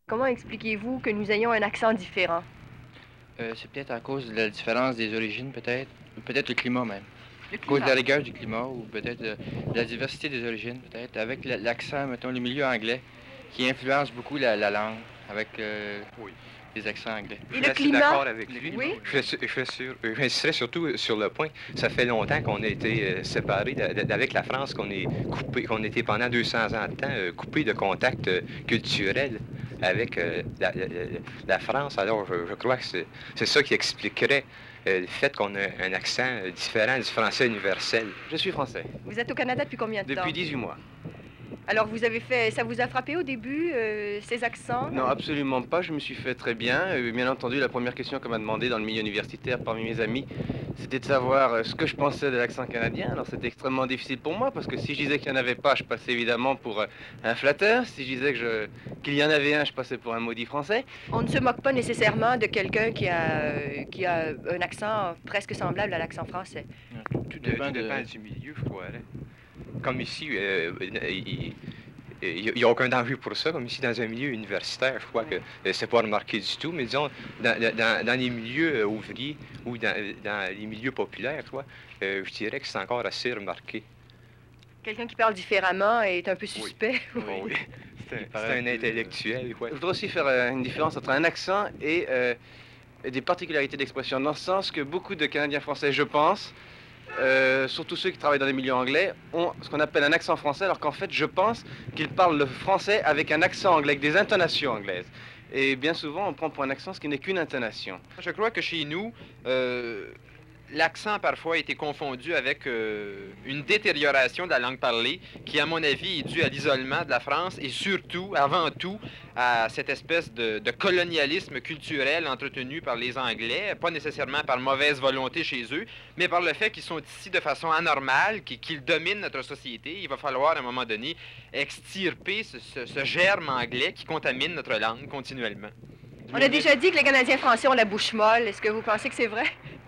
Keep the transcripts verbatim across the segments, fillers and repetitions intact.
Comment expliquez-vous que nous ayons un accent différent? Euh, c'est peut-être à cause de la différence des origines, peut-être. Ou peut-être le climat même. Le À cause de climat. la rigueur du climat, ou peut-être de, de la diversité des origines, peut-être. Avec la- l'accent, mettons, le milieu anglais, qui influence beaucoup la, la langue, avec euh, Oui. les accents anglais. Et Je le suis assez climat? d'accord avec Le lui. climat, oui. Je fais, su- je fais sur, j'insisterai surtout sur le point. Ça fait longtemps qu'on a été euh, séparés de- de- avec la France, qu'on est coupé, qu'on était pendant deux cents ans de temps euh, coupé de contact euh, culturel avec euh, la, la- la France. Alors, je, je crois que c'est c'est ça qui expliquerait euh, le fait qu'on a un accent euh, différent du français universel. Je suis français, Vous êtes au Canada depuis combien de temps? depuis dix-huit mois. Alors, vous avez fait... Ça vous a frappé au début, euh, ces accents? Non, absolument pas, je me suis fait très bien. Euh, Bien entendu, la première question qu'on m'a demandé dans le milieu universitaire parmi mes amis, c'était de savoir euh, ce que je pensais de l'accent canadien. Alors c'était extrêmement difficile pour moi, parce que si je disais qu'il n'y en avait pas, je passais évidemment pour euh, un flatteur. Si je disais que je- qu'il y en avait un, je passais pour un maudit français. On ne se moque pas nécessairement de quelqu'un qui a, euh, qui a un accent presque semblable à l'accent français. Tout Tout dépend de... dépend du milieu, je crois. Là. Comme ici, euh, il n'y a aucun danger pour ça. Comme ici, dans un milieu universitaire, je crois que euh, c'est pas remarqué du tout. Mais disons, dans, dans- dans les milieux euh, ouvriers ou dans, dans les milieux populaires, je crois, euh, je dirais que c'est encore assez remarqué. Quelqu'un qui parle différemment est un peu suspect. Bon, oui. C'est un, Il paraît c'est un plus, euh, intellectuel, quoi. Je voudrais aussi faire euh, une différence entre un accent et, euh, et des particularités d'expression, dans le sens que beaucoup de Canadiens français, je pense, euh, surtout ceux qui travaillent dans les milieux anglais, ont ce qu'on appelle un accent français, alors qu'en fait, je pense qu'ils parlent le français avec un accent anglais, avec des intonations anglaises. Et bien souvent, on prend pour un accent ce qui n'est qu'une intonation. Je crois que chez nous, euh, l'accent parfois a été confondu avec euh, une détérioration de la langue parlée qui, à mon avis, est due à l'isolement de la France et surtout, avant tout, à cette espèce de, de colonialisme culturel entretenu par les Anglais, pas nécessairement par mauvaise volonté chez eux, mais par le fait qu'ils sont ici de façon anormale, qu'ils qu'ils dominent notre société. Il va falloir, à un moment donné, extirper ce, ce- ce germe anglais qui contamine notre langue continuellement. On a déjà dit que les Canadiens français ont la bouche molle. Est-ce que vous pensez que c'est vrai?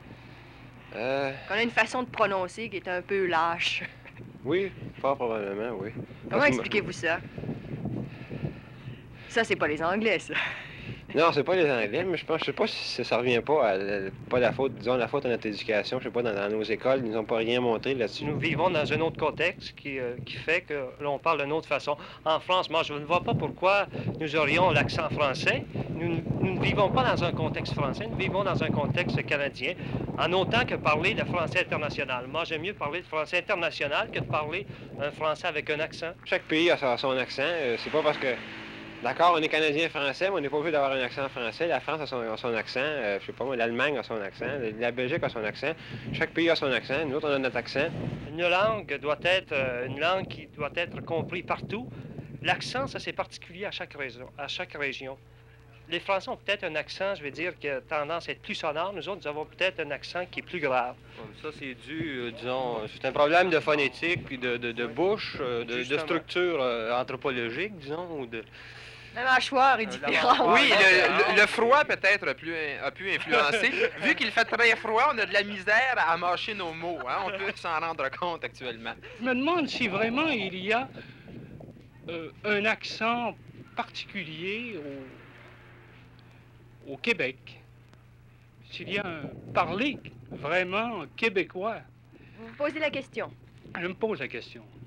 Euh, Qu'on a une façon de prononcer qui est un peu lâche. oui, fort probablement, oui. Comment Parce que- expliquez-vous ça? Ça, c'est pas les Anglais, ça. Non, c'est pas les Anglais, mais je pense, je sais pas si ça, ça revient pas à la- pas la faute, disons la faute à notre éducation, je sais pas, dans, dans nos écoles, ils nous ont pas rien montré là-dessus. Nous vivons dans un autre contexte qui, euh, qui fait que l'on parle d'une autre façon. En France, moi, je ne vois pas pourquoi nous aurions l'accent français. Nous, nous ne vivons pas dans un contexte français, nous vivons dans un contexte canadien, en autant que parler le français international. Moi, j'aime mieux parler de français international que de parler un français avec un accent. Chaque pays a son, son accent, euh, c'est pas parce que, d'accord, on est Canadien français, mais on n'est pas obligé d'avoir un accent français. La France a son, a son accent, euh, je sais pas moi, l'Allemagne a son accent, la Belgique a son accent. Chaque pays a son accent, nous autres, on a notre accent. Une langue doit être euh, une langue qui doit être comprise partout. L'accent, ça, c'est particulier à chaque région. À chaque région. Les Français ont peut-être un accent, je vais dire, qui a tendance à être plus sonore. Nous autres, nous avons peut-être un accent qui est plus grave. Ça, c'est dû, euh, disons, c'est un problème de phonétique, puis de, de, de bouche, euh, de, de Justement. structure euh, anthropologique, disons, ou de... La mâchoire est différente. Oui, le, le- le froid peut-être a, pu- a pu influencer. Vu qu'il fait très froid, on a de la misère à mâcher nos mots. Hein? On peut s'en rendre compte actuellement. Je me demande si vraiment il y a euh, un accent particulier au, au Québec. S'il y a un parler vraiment québécois. Vous vous posez la question. Je me pose la question.